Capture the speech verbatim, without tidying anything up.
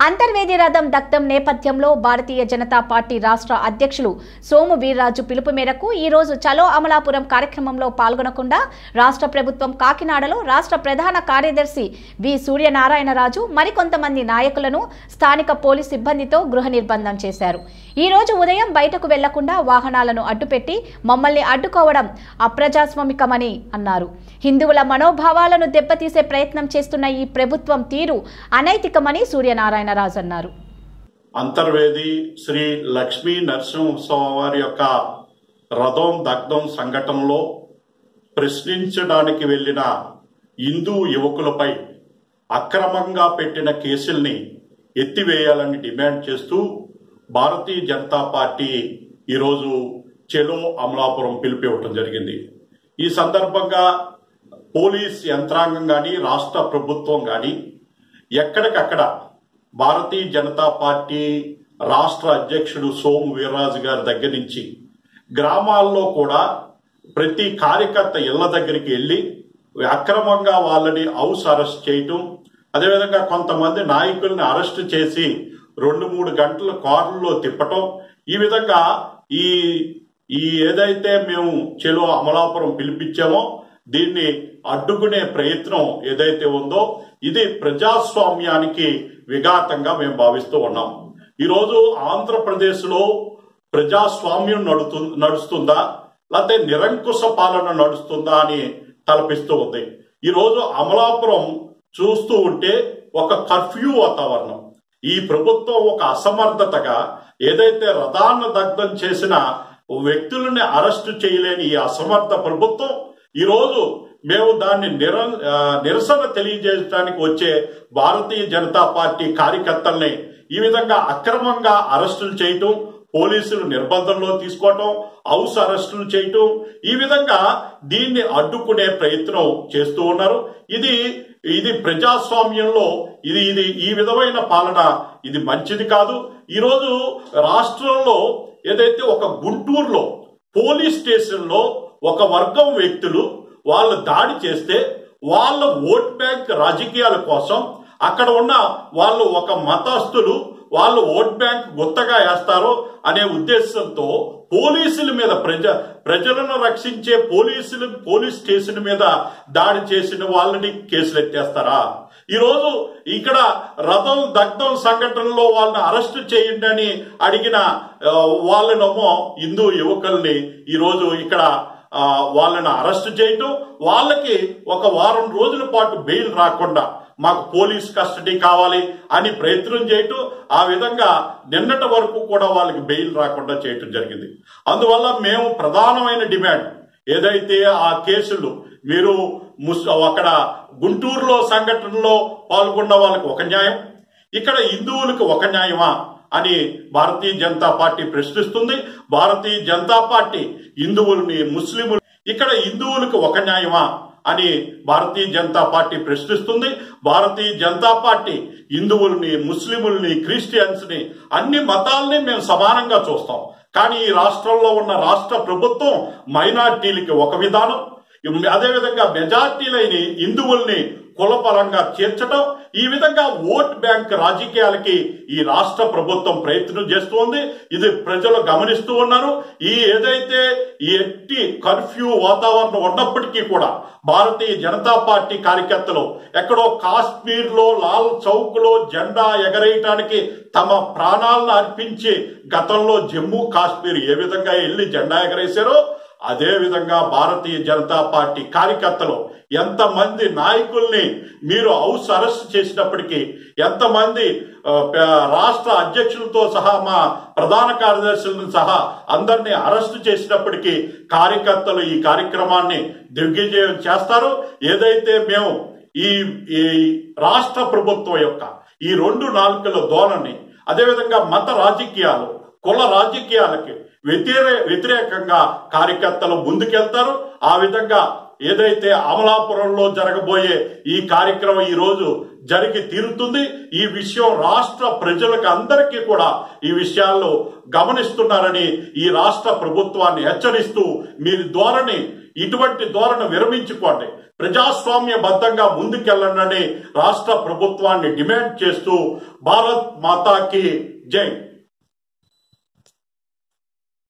అంతర్వేది రథం దగ్ధం నేపథ్యంలో భారతీయ జనతా పార్టీ రాష్ట్ర అధ్యక్షులు సోము వీర్రాజు పిలుపు మేరకు ఈ రోజు చలో అమలాపురం కార్యక్రమంలో పాల్గొనకుండా రాష్ట్ర ప్రభుత్వం కాకినాడలో రాష్ట్ర ప్రధాన కార్యదర్శి వి సూర్యనారాయణరాజు మరికొంతమంది నాయకులను స్థానిక పోలీస్ సిబ్బందితో గృహ నిర్బంధం చేశారు. ఈ రోజు ఉదయం బయటకు వెళ్లకుండా వాహనాలను అడ్డుపెట్టి మమ్మల్ని అడ్డుకోవడం అప్రజాస్వామికమని అన్నారు. హిందువుల మనోభావాలను దెబ్బతీసే ప్రయత్నం చేస్తున్న ఈ ప్రభుత్వం తీరు అనైతికమని సూర్యనారాయణరాజు అన్నారు. అంతర్వేది శ్రీ లక్ష్మీ నరసింహస్వామి వారి యొక్క రథం దగ్ధం సంఘటనలో ప్రశ్నించడానికి వెళ్లిన హిందూ యువకులపై అక్రమంగా పెట్టిన కేసుల్ని ఎత్తివేయాలని డిమాండ్ చేస్తూ భారతీయ జనతా పార్టీ ఈరోజు చెలో అమలాపురం పిలిపివ్వటం జరిగింది. ఈ సందర్భంగా పోలీస్ యంత్రాంగం కానీ రాష్ట్ర ప్రభుత్వం కానీ ఎక్కడికక్కడ భారతీయ జనతా పార్టీ రాష్ట్ర అధ్యక్షుడు సోము వీర్రాజు గారి దగ్గర నుంచి గ్రామాల్లో కూడా ప్రతి కార్యకర్త ఇళ్ల దగ్గరికి వెళ్ళి అక్రమంగా వాళ్ళని హౌస్ అరెస్ట్ చేయటం, అదేవిధంగా కొంతమంది నాయకుల్ని అరెస్ట్ చేసి రెండు మూడు గంటల కారుల్లో తిప్పటం, ఈ విధంగా ఈ ఈ ఏదైతే మేము చెలో అమలాపురం పిలిపించామో దీన్ని అడ్డుకునే ప్రయత్నం ఏదైతే ఉందో ఇది ప్రజాస్వామ్యానికి విఘాతంగా మేము భావిస్తూ ఉన్నాం. ఈరోజు ఆంధ్రప్రదేశ్ లో ప్రజాస్వామ్యం నడుతు నడుస్తుందా లేకపోతే నిరంకుశ పాలన నడుస్తుందా అని తలపిస్తూ ఉంది. ఈరోజు అమలాపురం చూస్తూ ఉంటే ఒక కర్ఫ్యూ వాతావరణం. ఈ ప్రభుత్వం ఒక అసమర్థతగా ఏదైతే రథాన్ని దగ్ధం చేసిన వ్యక్తులని అరెస్టు చేయలేని ఈ అసమర్థ ప్రభుత్వం ఈరోజు మేము దాన్ని నిర నిరసన తెలియజేయడానికి వచ్చే భారతీయ జనతా పార్టీ కార్యకర్తల్ని ఈ విధంగా అక్రమంగా అరెస్టులు చేయటం, పోలీసులు నిర్బంధంలో తీసుకోవటం, హౌస్ అరెస్టులు చేయటం, ఈ విధంగా దీన్ని అడ్డుకునే ప్రయత్నం చేస్తూ ఉన్నారు. ఇది ఇది ప్రజాస్వామ్యంలో ఇది ఇది ఈ విధమైన పాలన ఇది మంచిది కాదు. ఈరోజు రాష్ట్రంలో ఏదైతే ఒక గుంటూరులో పోలీస్ స్టేషన్లో ఒక వర్గం వ్యక్తులు వాళ్ళు దాడి చేస్తే వాళ్ళ ఓట్ బ్యాంక్ రాజకీయాల కోసం అక్కడ ఉన్న వాళ్ళు ఒక మతస్థులు వాళ్ళు ఓట్ బ్యాంక్ గుత్తగా వేస్తారు అనే ఉద్దేశంతో పోలీసుల మీద ప్రజ ప్రజలను రక్షించే పోలీసులు పోలీస్ స్టేషన్ మీద దాడి చేసిన వాళ్ళని కేసులు ఎత్తేస్తారా? ఈరోజు ఇక్కడ రథం దగ్ధం సంఘటనలో వాళ్ళని అరెస్ట్ చేయండి అని అడిగిన వాళ్ళనేమో హిందూ యువకుల్ని ఈరోజు ఇక్కడ వాళ్ళని అరెస్ట్ చేయటం, వాళ్ళకి ఒక వారం రోజుల పాటు బెయిల్ రాకుండా మాకు పోలీస్ కస్టడీ కావాలి అని ప్రయత్నం చేయటం, ఆ విధంగా నిన్నటి వరకు కూడా వాళ్ళకి బెయిల్ రాకుండా చేయటం జరిగింది. అందువల్ల మేము ప్రధానమైన డిమాండ్ ఏదైతే ఆ కేసులు మీరు ముస్ అక్కడ గుంటూరులో సంఘటనలో పాల్గొన్న వాళ్ళకి ఒక న్యాయం, ఇక్కడ హిందువులకు ఒక న్యాయమా అని భారతీయ జనతా పార్టీ ప్రశ్నిస్తుంది. భారతీయ జనతా పార్టీ హిందువుల్ని ముస్లింలు ఇక్కడ హిందువులకు ఒక న్యాయమా అని భారతీయ జనతా పార్టీ ప్రశ్నిస్తుంది. భారతీయ జనతా పార్టీ హిందువుల్ని ముస్లింల్ని క్రిస్టియన్స్ ని అన్ని మతాల్ని మేము సమానంగా చూస్తాం. కానీ ఈ రాష్ట్రంలో ఉన్న రాష్ట్ర ప్రభుత్వం మైనార్టీలకి ఒక విధానం, అదేవిధంగా మెజార్టీలైన హిందువుల్ని కులపరంగా చేర్చడం, ఈ విధంగా ఓట్ బ్యాంక్ రాజకీయాలకి ఈ రాష్ట్ర ప్రభుత్వం ప్రయత్నం చేస్తోంది. ఇది ప్రజలు గమనిస్తూ ఉన్నారు. ఈ ఏదైతే ఈ ఎట్టి కర్ఫ్యూ వాతావరణం ఉన్నప్పటికీ కూడా భారతీయ జనతా పార్టీ కార్యకర్తలు ఎక్కడో కాశ్మీర్ లో లాల్ చౌక్ లో జెండా ఎగరేయటానికి తమ ప్రాణాలను అర్పించి గతంలో జమ్మూ కాశ్మీర్ ఏ విధంగా వెళ్లి జెండా ఎగరేశారో అదే విధంగా భారతీయ జనతా పార్టీ కార్యకర్తలు ఎంతమంది నాయకుల్ని మీరు హౌస్ అరెస్ట్ చేసినప్పటికీ, ఎంతమంది రాష్ట్ర అధ్యక్షులతో సహా మా ప్రధాన కార్యదర్శులను సహా అందరినీ అరెస్ట్ చేసినప్పటికీ కార్యకర్తలు ఈ కార్యక్రమాన్ని దిగ్విజయం చేస్తారు. ఏదైతే మేము ఈ ఈ రాష్ట్ర ప్రభుత్వం యొక్క ఈ రెండు నాలుకల ధోరణి, అదేవిధంగా మత రాజకీయాలు కుల రాజకీయాలకి వ్యతిరే వ్యతిరేకంగా కార్యకర్తలు ముందుకెళ్తారు. ఆ విధంగా ఏదైతే అమలాపురంలో జరగబోయే ఈ కార్యక్రమం ఈ రోజు జరిగి తీరుతుంది. ఈ విషయం రాష్ట్ర ప్రజలకు అందరికీ కూడా ఈ విషయాల్లో గమనిస్తున్నారని ఈ రాష్ట్ర ప్రభుత్వాన్ని హెచ్చరిస్తూ మీరు ధోరణి ఇటువంటి ధోరణి విరమించుకోండి, ప్రజాస్వామ్యబద్ధంగా ముందుకెళ్లండి రాష్ట్ర ప్రభుత్వాన్ని డిమాండ్ చేస్తూ భారత్ మాతాకి జై.